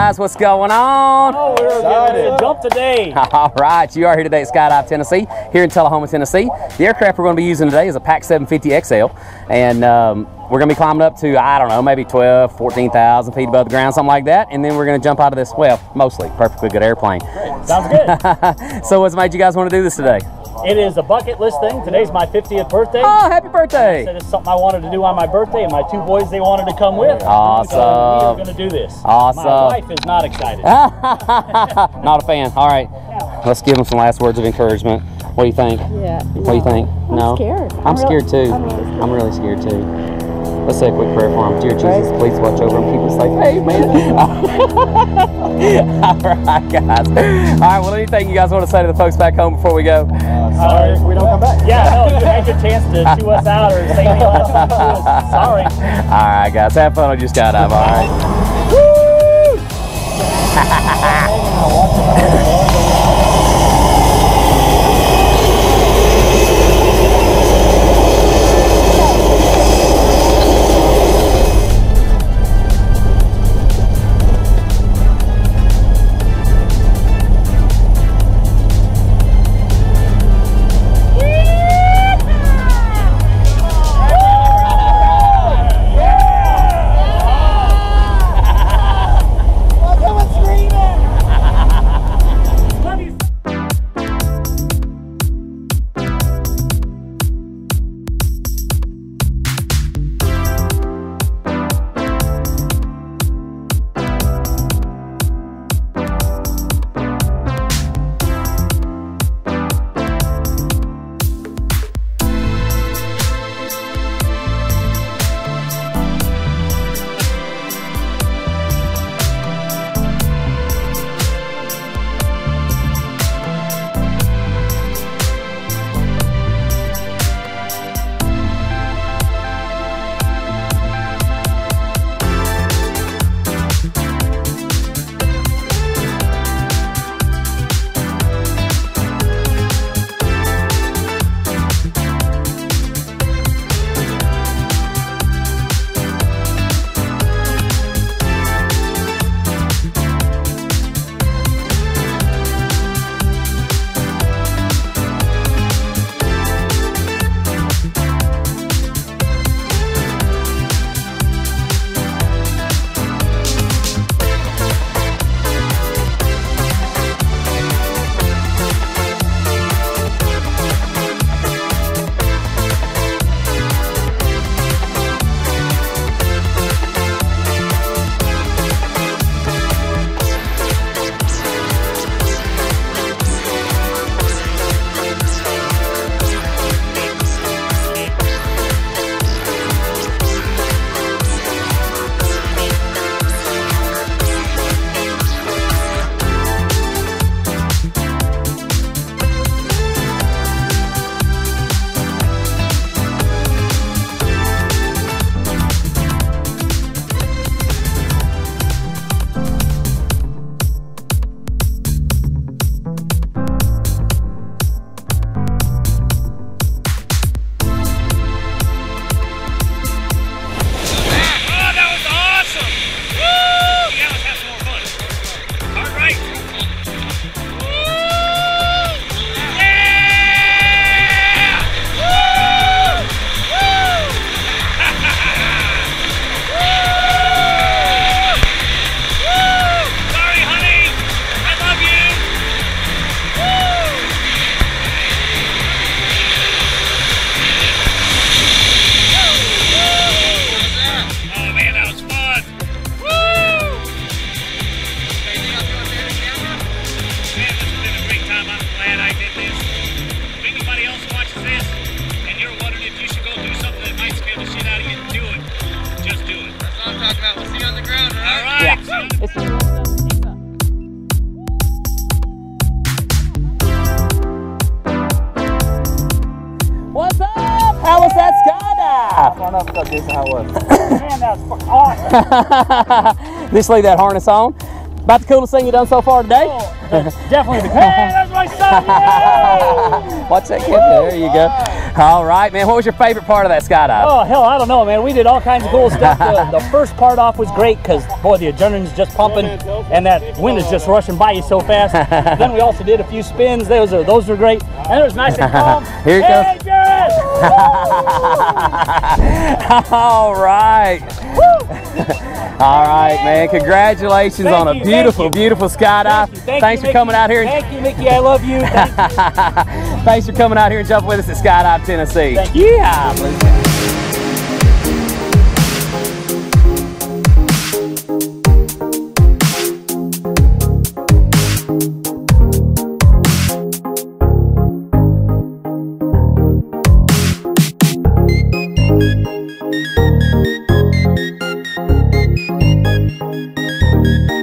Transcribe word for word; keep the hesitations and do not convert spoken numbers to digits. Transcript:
guys, what's going on? Oh, we're excited. Jump today. All right, you are here today at Skydive Tennessee, here in Tullahoma, Tennessee. The aircraft we're going to be using today is a Pac seven fifty X L, and um, we're going to be climbing up to, I don't know, maybe twelve, fourteen thousand feet above the ground, something like that, and then we're going to jump out of this, well, mostly perfectly good airplane. Great. Sounds good. So what's made you guys want to do this today? It is a bucket list thing. Today's my fiftieth birthday. Oh, happy birthday. I said it's something I wanted to do on my birthday, and my two boys, they wanted to come with. Awesome. So we are going to do this. Awesome. My wife is not excited. Not a fan. All right. Let's give them some last words of encouragement. What do you think? Yeah. What do you think? I'm no? scared. I'm, I'm scared really, too. I'm really scared. I'm really scared too. Let's say a quick prayer for them. Dear Jesus, please watch over them. Keep us safe. Hey, man. All right, guys. All right, well, anything you guys want to say to the folks back home before we go? Uh, sorry if we don't come back. Yeah, no, you had your chance to chew us out or say anything else. Sorry. All right, guys. Have fun on your skydive, all right? Woo! What's up? How was that skydive? I don't know if I did how it was. Man, that was awesome. Just leave that harness on. About the coolest thing you've done so far today? Oh, that's definitely the coolest. my son! Yay! Watch that kid. There you go. All right, man. What was your favorite part of that skydive? Oh, hell, I don't know, man. We did all kinds of cool stuff. The, the first part off was great because, boy, the adrenaline's just pumping and that wind is just rushing by you so fast. Then we also did a few spins. Those are those were great. And it was nice and calm. Here it hey, goes. Jared! All right. All right, man. Congratulations Thank on a you, beautiful, thank you. beautiful skydive. Thank you, thank Thanks you, for coming Mickey. out here. And Thank you, Mickey. I love you. Thank you. Thanks for coming out here and jumping with us at Skydive Tennessee. Thank you. Yeah. Thank you.